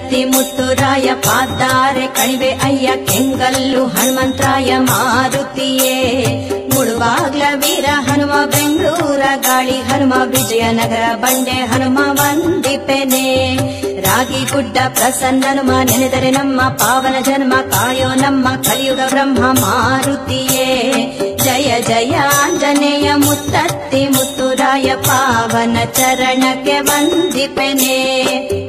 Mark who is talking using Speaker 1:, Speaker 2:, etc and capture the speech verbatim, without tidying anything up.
Speaker 1: ಮುತ್ತತ್ತಿ ಮುತ್ತುರಾಯ ಪಾದಾರೆ ಕಣಿವೆ ಅಯ್ಯ ಕೆಂಗಲ್ಲು ಹನುಮಂತರಾಯ ಮಾರುತಿಯೇ ಮುಳುವಾಗ್ಲ ವೀರ ಹನುಮ ಬೆಂಗಳೂರ ಗಾಳಿ ಹನುಮ ವಿಜಯನಗರ ಬಂಡೆ ಹನುಮ ವಂದಿಪೆನೆ ರಾಗಿ ಗುಡ್ಡ ಪ್ರಸನ್ನ ಹನುಮ ನೆನೆದರೆ ನಮ್ಮ ಪಾವನ ಜನ್ಮ ಕಾಯೋ ನಮ್ಮ ಕಲಿಯುಗ ಬ್ರಹ್ಮ ಮಾರುತಿಯೇ ಜಯ ಜಯ ಆಂಜನೇಯ ಮುತ್ತತ್ತಿ ಮುತ್ತುರಾಯ ಪಾವನ ಚರಣಕ್ಕೆ ವಂದಿಪೆನೆ